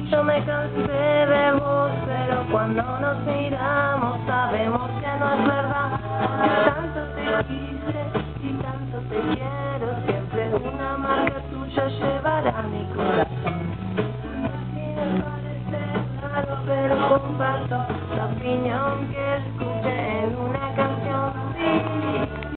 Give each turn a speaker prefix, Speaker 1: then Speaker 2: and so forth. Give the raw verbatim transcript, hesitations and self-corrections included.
Speaker 1: Yo me cansé de vos, pero cuando nos miramos sabemos que no es verdad. Tanto te quise y tanto te quiero, siempre una marca tuya llevará mi corazón. Me parece raro, pero comparto